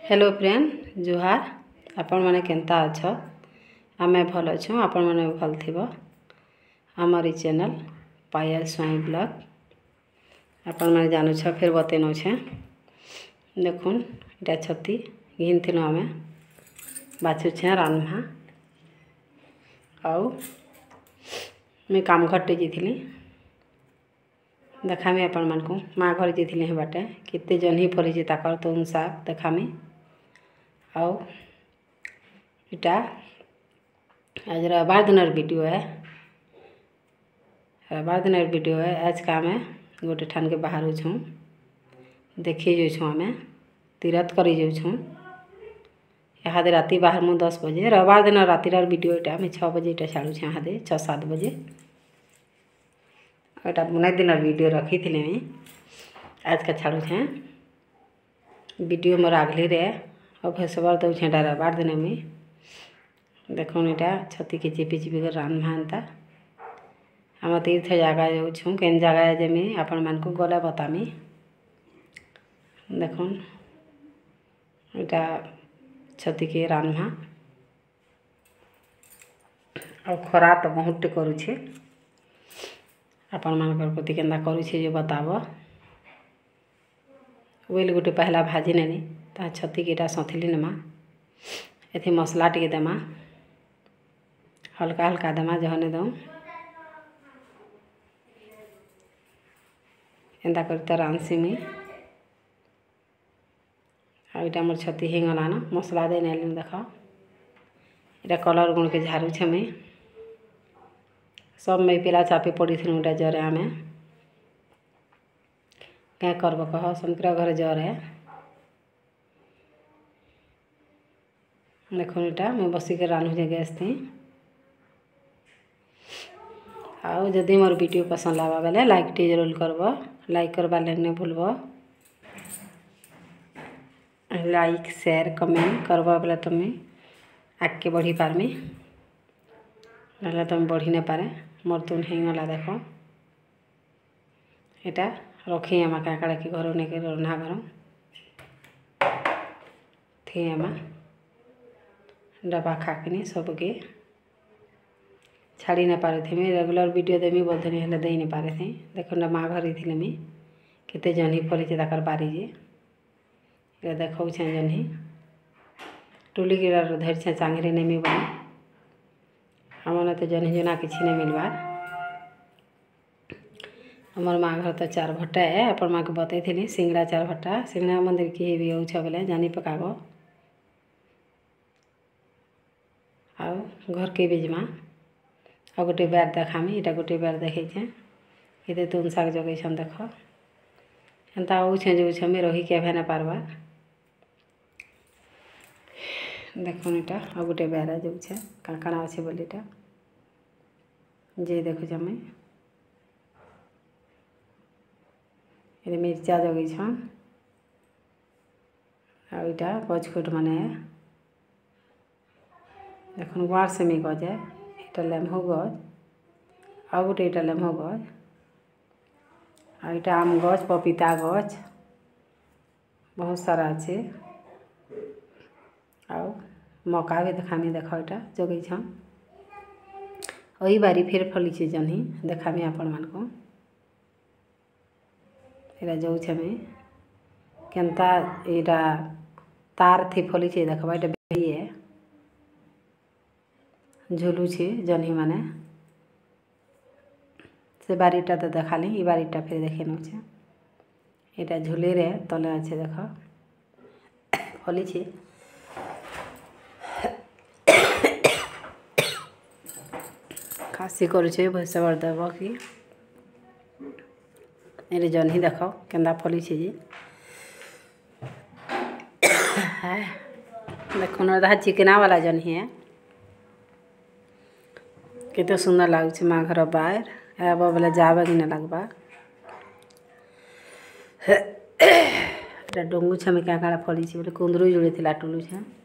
Hello friend जुहार आपण माने Kenta अछ आमे भल अछू आपण माने भल थिबो हमारी चैनल पायल स्वाई ब्लॉग आपण माने जानू छ फिर बतेनो छे देखुन इटा छती घिन थिनो आमे बाछु छे रान्हा आउ मैं काम घटे जीथिली देखामी आपण मान को माँ घर जीथिली हे बाटे केते जन्ही फरिजे ताकर तुम साग देखामी आउ इटा आज रविवार दिन वीडियो है आज का आमे गोटे ठान के बाहर छूँ देखी जाऊँ आमे तीरथ करी जाऊँ यहाँ राति बाहर मु 10 बजे रविवार दिन रातिर वीडियो इटा आम 6 बजे इटा छाड़ू यहाँ 6-7 बजे एटा बुनाई दिन वीडियो रखी थी आज का छाड़ू छे वीडियो मोर आगली रे और फेसवर दौर रविवार दिन में देखो इटा छती के चिपी चिपी कर रान्हा एंता आम तीर्थ जगह जाऊँ केन जगह जमी आपण मान को गला बतामी देखो इटा छती के रान्हा और खरा तो बहुत करुछे आपण मान प्रति केन्दा करुछे जो बताब वेल गोटे पहला भाजी नेनी ता छती केटा सथिली नमा एथि मसला टिके देमा हल्का हल्का देमा जहने दऊ एंदा करते रांधसीमी आईटा मोर छती ही गला ना मसला दे नेली देख इटा कलर गुण के झारू छे मैं सब मैं पिला चापी पड़ी थी उटा जरे आमे क्या करब कह शंकर घर जर है देखो इटा मैं बसिक रांधुचे गैस थी आउ जदि मोर वीडियो पसंद लगा बेले लाइक टी जरूर करब लाइक करवा लाइक नहीं भूलब लाइक शेयर कमेंट करब बेले तुम्हें आगे बढ़ी पारमी ना तुम बढ़ी नहीं पारे मोर तुम होगला देख इटा रखी आमा क्या काड़ा कि घर नहीं रन्हा घर थी आमा डबा खाकिनी सबके छाड़ी नहीं पारे थे रेगुलर वीडियो देमी बोलते हेल्ले दे नहीं पारे थे देखो ना माँ घर थी मी केते जन्ही फली ताकर बारी जे देखो छे जन्ही टुली गिरा धर छे चांगरी नेमी बनी हमने तो जन्ही जना किसी नहीं मिलवार हमार माँ घर तो 4 भट्टा है अपन माँ को बतई थी सिंगड़ा 4 भट्टा सिंगड़ा मंदिर की भी हो बोले जानी पकाब आउ घर के बीच में आ गोटे बेर देखामी इटा गोटे बेर देखे ये तुम शाग जगै देख एंता आउछे जो छे रही के भेना पारबा देखो इटा आ गोटे बेर जो छे काकड़ा अच्छे बोली इटा जे देखो जमे ये मिर्चा जगै छन आ इटा पचखुट माने देखो गुआर से मी गज इटा लेम्हो गज आ गोटे इटा लेम्हो गज आ इटा आम गज पपीता गज बहुत सारा अच्छे आउ मका भी देखामी देख इटा जगै छन वही बारी फिर फली छे जन्ही देखामी आपण मान को इटा जो छे में केनता इटा तार थी फली छे देखबा इटा बेही है झुलू छे जन्ही माने से बारीटा तो देखाली ई बारीटा फिर देखे न छे इटा झुले रे तले अच्छे देख फली छे खासी करुचे भैंसवर देव कि ये जन्ही देख केन्दा फली छे जी देखो ना चिकना वाला जन्ही है केते सुंदर लागुचे माँ घर बाहर अब बोले जाबे कि नहीं लगवा डोंगू छे में क्या काड़ा फली छे बोले कुंदरू जुड़े थी टुलू छे।